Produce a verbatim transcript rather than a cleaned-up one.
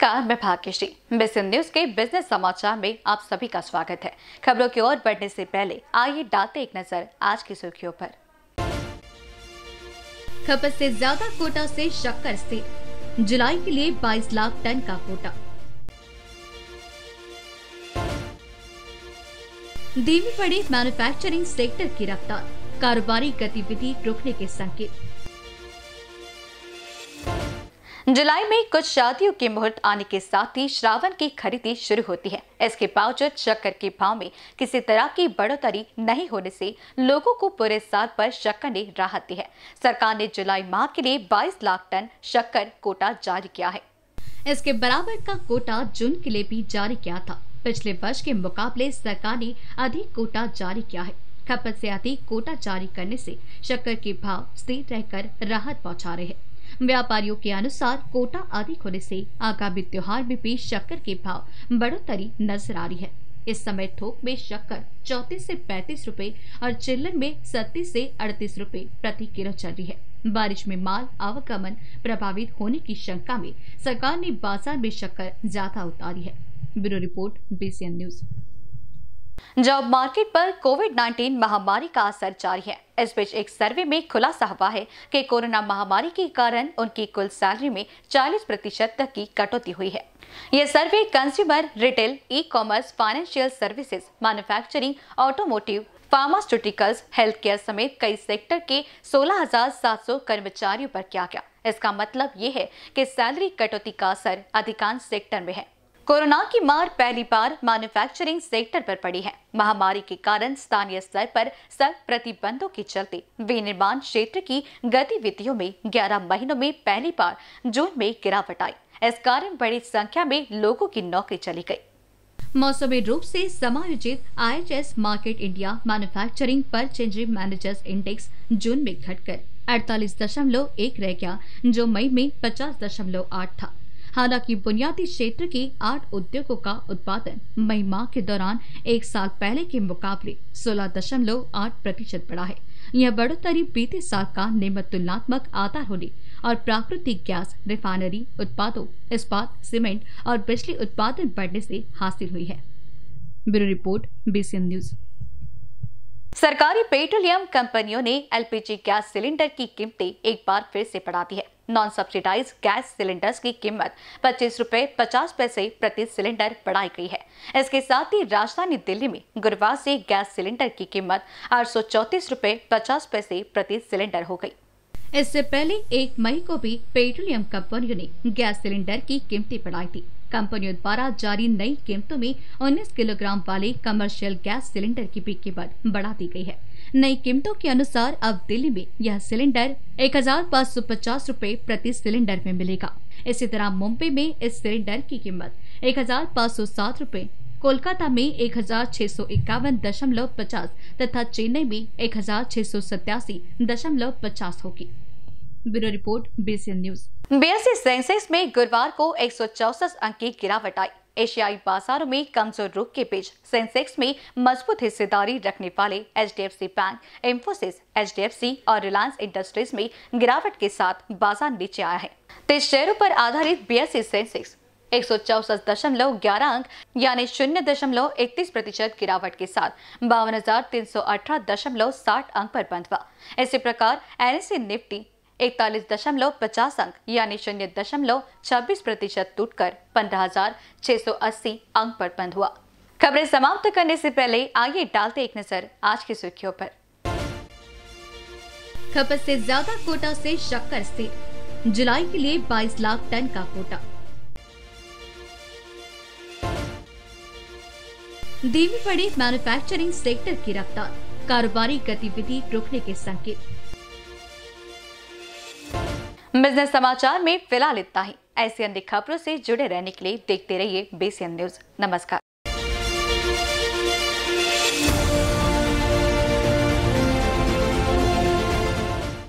नमस्कार, मैं Bhagyashree. BCN news के बिजनेस समाचार में आप सभी का स्वागत है। खबरों की ओर बढ़ने से पहले आइए डालते एक नजर आज की सुर्खियों पर। खपत से ज्यादा कोटा से शक्कर स्थिर, जुलाई के लिए बाईस लाख टन का कोटा। धीमी पड़ी मैन्युफैक्चरिंग सेक्टर की रफ्तार, कारोबारी गतिविधि रुकने के संकेत। जुलाई में कुछ शादियों के मुहूर्त आने के साथ ही श्रावण की खरीदी शुरू होती है। इसके बावजूद शक्कर के भाव में किसी तरह की बढ़ोतरी नहीं होने से लोगों को पूरे साल पर शक्कर ने राहत दी है। सरकार ने जुलाई माह के लिए बाईस लाख टन शक्कर कोटा जारी किया है। इसके बराबर का कोटा जून के लिए भी जारी किया था। पिछले वर्ष के मुकाबले सरकार ने अधिक कोटा जारी किया है। खपत से अधिक कोटा जारी करने से शक्कर के भाव स्थिर रहकर राहत पहुँचा रहे हैं। व्यापारियों के अनुसार कोटा अधिक होने से आगामी त्योहार में भी शक्कर के भाव बढ़ोतरी नजर आ रही है। इस समय थोक में शक्कर चौंतीस से पैंतीस रुपए और चिल्लर में सत्तीस से अड़तीस रुपए प्रति किलो चल रही है। बारिश में माल आवागमन प्रभावित होने की शंका में सरकार ने बाजार में शक्कर ज्यादा उतारी है। Bureau report, BCN news. Job market पर कोविड नाइन्टीन महामारी का असर जारी है। इस बीच एक सर्वे में खुलासा हुआ है कि कोरोना महामारी के कारण उनकी कुल सैलरी में चालीस प्रतिशत तक की कटौती हुई है। यह survey consumer, retail, e commerce, financial services, manufacturing, automotive, pharmaceuticals, health care समेत कई सेक्टर के सोलह हजार सात सौ कर्मचारियों पर किया गया। इसका मतलब ये है कि सैलरी कटौती का असर अधिकांश सेक्टर में है। कोरोना की मार पहली बार मैन्युफैक्चरिंग सेक्टर पर पड़ी है। महामारी के कारण स्थानीय स्तर पर सख्त प्रतिबंधों के चलते विनिर्माण क्षेत्र की गतिविधियों में ग्यारह महीनों में पहली बार जून में गिरावट आई। इस कारण बड़ी संख्या में लोगों की नौकरी चली गई। मौसमी रूप से समायोजित IHS market India manufacturing purchasing managers index जून में घटकर अड़तालीस दशमलव एक रह गया, जो मई में पचास दशमलव आठ था। हालांकि बुनियादी क्षेत्र के आठ उद्योगों का उत्पादन मई माह के दौरान एक साल पहले के मुकाबले सोलह दशमलव आठ प्रतिशत बढ़ा है। यह बढ़ोतरी बीते साल का नियमित तुलनात्मक आधार होने और प्राकृतिक गैस रिफाइनरी उत्पादों, इस्पात, सीमेंट और बिजली उत्पादन बढ़ने से हासिल हुई है। Bureau report, BCN news. सरकारी पेट्रोलियम कंपनियों ने एलपीजी गैस सिलेंडर की कीमतें एक बार फिर से बढ़ा दी है। नॉन सब्सिडाइज गैस सिलेंडर्स की कीमत पच्चीस रुपए पचास पैसे प्रति सिलेंडर बढ़ाई गई है। इसके साथ ही राजधानी दिल्ली में गुरुवार से गैस सिलेंडर की कीमत आठ सौ चौतीस रुपए पचास पैसे प्रति सिलेंडर हो गई। इससे पहले एक मई को भी पेट्रोलियम कंपनियों ने गैस सिलेंडर की कीमतें बढ़ाई थी। कंपनियों द्वारा जारी नई कीमतों में उन्नीस किलोग्राम वाले कमर्शियल गैस सिलेंडर की भी कीमत बढ़ा दी गई है। नई कीमतों के अनुसार अब दिल्ली में यह सिलेंडर एक हजार पाँच सौ पचास रूपए प्रति सिलेंडर में मिलेगा। इसी तरह मुंबई में इस सिलेंडर की कीमत एक हजार पाँच सौ सात रूपए, कोलकाता में एक हजार छह सौ इक्यावन दशमलव पचास तथा चेन्नई में एक हजार छह सौ सत्तासी दशमलव पचास होगी। Bureau report, BCN news. BSE Sensex में गुरुवार को एक सौ चौसठ अंक की गिरावट आई। एशियाई बाजारों में कमजोर रुख के बीच सेंसेक्स में मजबूत हिस्सेदारी रखने वाले एचडीएफसी बैंक, इंफोसिस, एचडीएफसी और रिलायंस इंडस्ट्रीज में गिरावट के साथ बाजार नीचे आया है। तेईस शेयरों पर आधारित बीएसई सेंसेक्स एक सौ चौसठ दशमलव ग्यारह अंक यानी शून्य दशमलव इकतीस प्रतिशत गिरावट के साथ बावन हजार तीन सौ अठारह दशमलव साठ अंक पर बंद हुआ। इसी प्रकार एनएसई निफ्टी इकतालीस दशमलव पचास अंक यानी शून्य दशमलव छब्बीस प्रतिशत टूटकर पंद्रह हजार छह सौ अस्सी अंक पर बंद हुआ। खबरें समाप्त करने से पहले आइए डालते एक नजर आज की सुर्खियों पर। खपत से ज्यादा कोटा से शक्कर स्थिर, जुलाई के लिए बाईस लाख टन का कोटा। धीमी पड़ी मैन्युफैक्चरिंग सेक्टर की रफ्तार, कारोबारी गतिविधि रुकने के संकेत। बिजनेस समाचार में फिलहाल इतना ही। ऐसी अन्य खबरों से जुड़े रहने के लिए देखते रहिए बीसीएन न्यूज। नमस्कार।